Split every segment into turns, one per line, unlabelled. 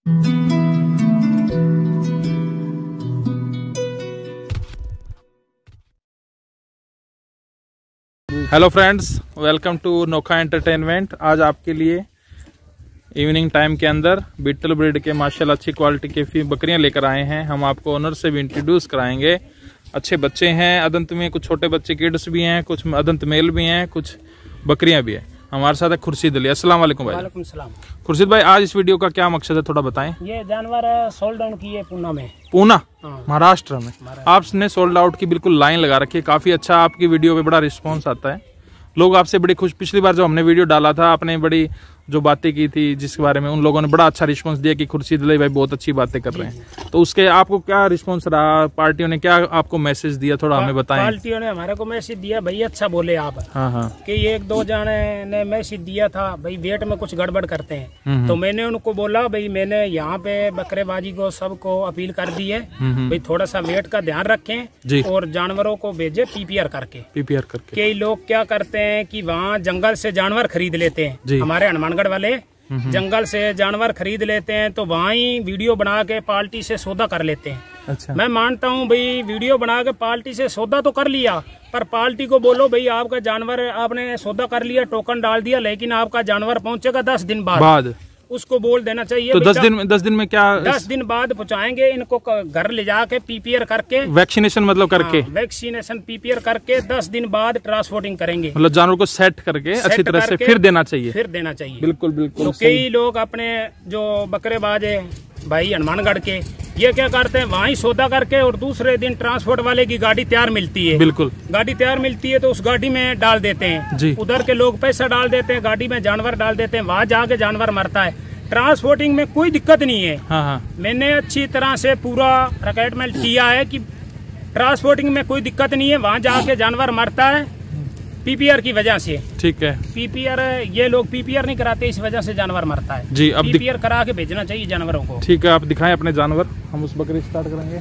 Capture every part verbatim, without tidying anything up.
Hello friends, welcome to Nokha entertainment. आज आपके लिए इवनिंग टाइम के अंदर बीटल ब्रीड के माशाल्लाह अच्छी क्वालिटी के बकरियां लेकर आए हैं। हम आपको ओनर से भी इंट्रोड्यूस कराएंगे। अच्छे बच्चे हैं अदंत में, कुछ छोटे बच्चे किड्स भी हैं, कुछ अदंत मेल भी हैं, कुछ बकरियां भी हैं। हमारे साथ है खुर्शीद अली। अस्सलाम वालेकुम भाई।
वालेकुम सलाम।
खुर्शीद भाई, आज इस वीडियो का क्या मकसद है, थोड़ा बताएं।
ये जानवर सोल्ड डाउन की है पूना में।
पूना
हाँ।
महाराष्ट्र में आपने सोल्ड आउट की बिल्कुल लाइन लगा रखी है। काफी अच्छा आपकी वीडियो पे बड़ा रिस्पॉन्स आता है, लोग आपसे बड़ी खुश। पिछली बार जो हमने वीडियो डाला था, आपने बड़ी जो बातें की थी जिसके बारे में, उन लोगों ने बड़ा अच्छा रिस्पांस दिया कि खुर्शीद अली भाई बहुत अच्छी बातें कर रहे हैं। तो उसके आपको क्या रिस्पांस रहा, पार्टियों ने क्या आपको मैसेज दिया, थोड़ा हमें बताएं।
पार्टियों ने हमारे को मैसेज दिया, भाई अच्छा बोले आप।
हाँ हाँ।
कि एक दो जाने ने मैसेज दिया था, भाई वेट में कुछ गड़बड़ करते हैं। तो मैंने उनको बोला, भाई मैंने यहाँ पे बकरेबाजी को सबको अपील कर दी है, भाई थोड़ा सा वेट का ध्यान रखें और जानवरों को भेजे पीपीआर करके।
पीपीआर करके
कई लोग क्या करते हैं कि वहाँ जंगल से जानवर खरीद लेते हैं, हमारे हनुमानगढ़ वाले जंगल से जानवर खरीद लेते हैं, तो वहाँ ही वीडियो बना के पार्टी से सौदा कर लेते हैं। अच्छा। मैं मानता हूँ भाई वीडियो बना के पार्टी से सौदा तो कर लिया, पर पार्टी को बोलो भाई आपका जानवर आपने सौदा कर लिया, टोकन डाल दिया, लेकिन आपका जानवर पहुँचेगा दस दिन बाद, बाद। उसको बोल देना चाहिए।
तो दस दिन में दस दिन में क्या
दस दिन बाद पहुँचाएंगे इनको, घर ले जाके पीपीआर करके,
वैक्सीनेशन मतलब करके,
वैक्सीनेशन पीपीआर करके दस दिन बाद ट्रांसपोर्टिंग करेंगे।
मतलब जानवर को सेट करके अच्छी तरह से फिर देना चाहिए,
फिर देना चाहिए।
बिल्कुल बिल्कुल।
तो कई लोग अपने जो बकरेबाज है भाई हनुमानगढ़ के, ये क्या करते हैं, वहाँ ही सौदा करके और दूसरे दिन ट्रांसपोर्ट वाले की गाड़ी तैयार मिलती है, बिल्कुल गाड़ी तैयार मिलती है तो उस गाड़ी में डाल देते हैं। उधर के लोग पैसा डाल देते हैं, गाड़ी में जानवर डाल देते हैं, वहाँ जाके जानवर मरता है। ट्रांसपोर्टिंग में कोई दिक्कत नहीं है। हाँ हाँ। मैंने अच्छी तरह से पूरा रिक्वायरमेंट किया है कि ट्रांसपोर्टिंग में कोई दिक्कत नहीं है, वहाँ जाके जानवर मरता है पीपीआर की वजह से। ठीक है। पीपीआर ये लोग पीपीआर नहीं कराते, इस वजह से जानवर मरता है जी। अब पीपीआर करा के भेजना चाहिए जानवरों को।
ठीक है, आप दिखाएं अपने जानवर, हम उस बकरी स्टार्ट करेंगे।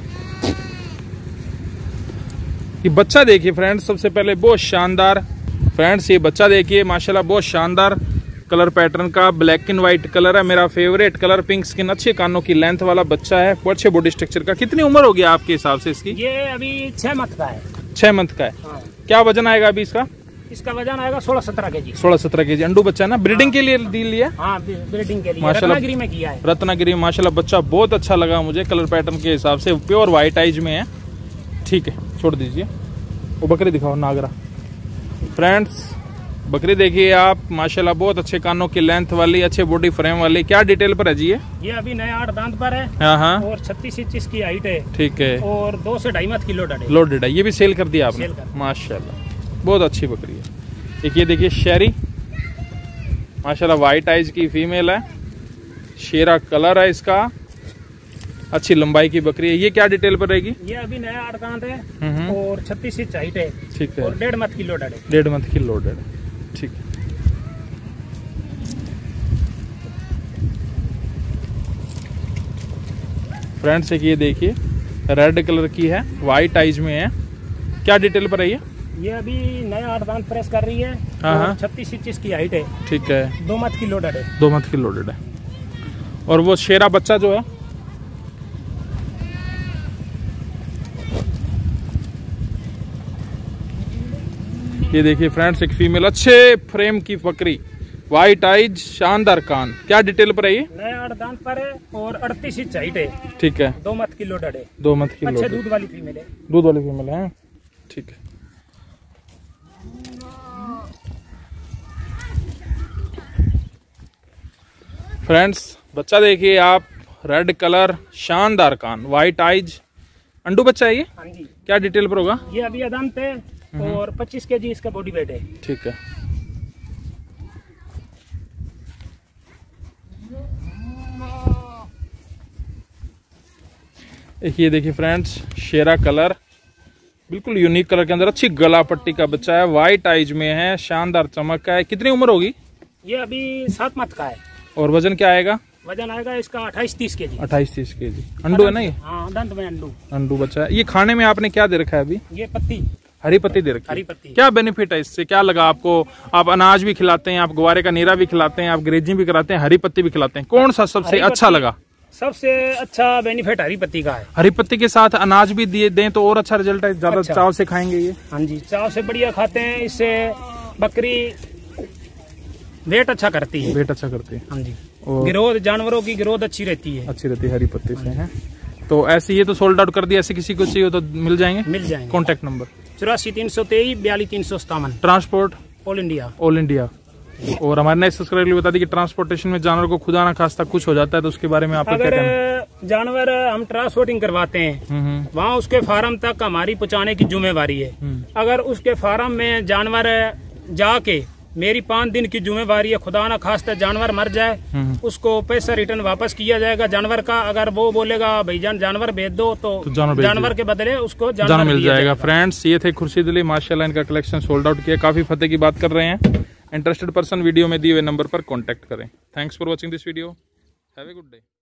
ये बच्चा देखिए फ्रेंड्स, सबसे पहले बहुत शानदार फ्रेंड्स, ये बच्चा देखिए माशाल्लाह, बहुत शानदार कलर पैटर्न का, ब्लैक एंड व्हाइट कलर है, मेरा फेवरेट कलर, पिंक स्किन, अच्छे कानों की लेंथ वाला बच्चा है, अच्छे बॉडी स्ट्रक्चर का। कितनी उम्र होगी आपके हिसाब से इसकी?
ये अभी छह मंथ का है।
छह मंथ का है। हाँ। क्या वजन आएगा अभी इसका?
इसका वजन आएगा सोलह सत्रह के जी।
सोलह सत्रह के जी। अंडू बच्चा है ना, ब्रीडिंग के लिए डील लिया?
हाँ, ब्रीडिंग के लिए माशाल्लाह रत्नागिरी में किया है।
रत्नागिरी माशाल्लाह बच्चा बहुत अच्छा लगा मुझे, कलर पैटर्न के हिसाब से प्योर व्हाइट आइज में है। ठीक है, छोड़ दीजिए। वो बकरी दिखाओ, नागरा। फ्रेंड्स बकरी देखिए आप माशाल्लाह, बहुत अच्छे कानों की लेंथ वाली, अच्छे बॉडी फ्रेम वाली। क्या डिटेल पर है जी ये? ये
अभी नया आठ दांत पर है।
हाँ हाँ।
और छत्तीस इंच इसकी हाइट है।
ठीक है।
और दो से ढाई मत किलो लोडेड
लोडेड है। ये भी सेल कर दिया आपने? माशाल्लाह बहुत अच्छी बकरी है। एक ये देखिए शेरी, माशाल्लाह व्हाइट आइज की फीमेल है, शेरा कलर है इसका, अच्छी लंबाई की बकरी है। ये क्या डिटेल पर रहेगी? ये अभी नया आठ दांत है और छत्तीस इंच हाइट है। ठीक है। और डेढ़ मत किलो लोडेड है। डेढ़ मत किलो लोडेड है। ठीक है। फ्रेंड्स एक ये देखिए रेड कलर की है, व्हाइट आइज में है। क्या डिटेल पर है ये?
ये अभी नया आठ दांत प्रेस कर रही है। हाँ। छत्तीस इंच इसकी हाइट है।
ठीक है।
दो मत की लोडेड है।
दो मत की लोडेड है। और वो शेरा बच्चा जो है, ये देखिए फ्रेंड्स एक फीमेल, अच्छे फ्रेम की बकरी, व्हाइट आइज, शानदार कान। क्या डिटेल पर है ये? नया आठ दांत पर है और अड़तीस इंच हाइट है। ठीक है। दो मत की लोडेड है। दो मत की लोडेड।
दूध वाली फीमेल है।
दूध वाली फीमेल है। ठीक है। फ्रेंड्स बच्चा देखिए आप, रेड कलर, शानदार कान, व्हाइट आइज, अंडू बच्चा है ये? हाँ जी। क्या डिटेल पर होगा?
ये अभी अदंत है और पच्चीस केजी इसका बॉडी वेट है।
ठीक है। ये देखिए फ्रेंड्स शेरा कलर, बिल्कुल यूनिक कलर के अंदर, अच्छी गला पट्टी का बच्चा है, व्हाइट आइज में है, शानदार चमक का है। कितनी उम्र होगी?
ये अभी सात मत का है।
और वजन क्या आएगा?
वजन आएगा इसका अट्ठाईस तीस के जी।
अट्ठाईस तीस के जी। अंडू है ना ये?
हाँ, दंत में अंडू।
अंडू बच्चा है। ये खाने में आपने क्या दे रखा है अभी?
ये पत्ती,
हरी पत्ती दे रखी है।
हरी पत्ती।
क्या बेनिफिट है इससे, क्या लगा आपको? आप अनाज भी खिलाते हैं, आप ग्वारे का नीरा भी खिलाते हैं, आप ग्रेजिंग भी कराते हैं, हरी पत्ती भी खिलाते हैं, कौन सा सबसे अच्छा लगा?
सबसे अच्छा बेनिफिट हरी पत्ती का है।
हरी पत्ती के साथ अनाज भी दिए दें तो और अच्छा रिजल्ट है। ज्यादा
अच्छा।
चाव से खाएंगे ये?
हाँ जी, चाव से बढ़िया खाते हैं। इससे बकरी वेट अच्छा करती है।
वेट अच्छा करती है।
हाँ जी,
और
ग्रोथ, जानवरों की ग्रोथ अच्छी रहती है।
अच्छी रहती है हरी पत्ती से है। तो ऐसे ये तो सोल्ड आउट कर दिया, ऐसे किसी को चाहिए तो मिल जाएंगे?
मिल जाएंगे।
कॉन्टेक्ट नंबर
चौरासी तीन सौ तेईस बयालीस तीन सौ सतावन।
Transport
all India.
All India. और हमारे नए सब्सक्राइबर के लिए बता दी कि ट्रांसपोर्टेशन में जानवर को खुदा ना खास्ता कुछ हो जाता है तो उसके बारे में आपका क्या कहना है?
अगर जानवर हम ट्रांसपोर्टिंग करवाते हैं, वहाँ उसके फार्म तक हमारी पहुँचाने की जिम्मेवारी है। अगर उसके फार्म में जानवर जाके मेरी पाँच दिन की जिम्मेवारी है, खुदा ना खास्ता जानवर मर जाए, उसको पैसा रिटर्न वापस किया जाएगा जानवर का। अगर वो बोलेगा भाईजान जानवर भेज दो तो, तो जानवर, जानवर के बदले उसको जानवर, जानवर मिल जाएगा। फ्रेंड्स, ये थे खुर्शीद अली, माशाल्लाह इनका कलेक्शन सोल्ड आउट किया। काफी फतेह की बात कर रहे हैं। इंटरेस्टेड पर्सन वीडियो में दिए हुए नंबर पर कॉन्टेक्ट करें। Thanks for watching this video. Have a good day.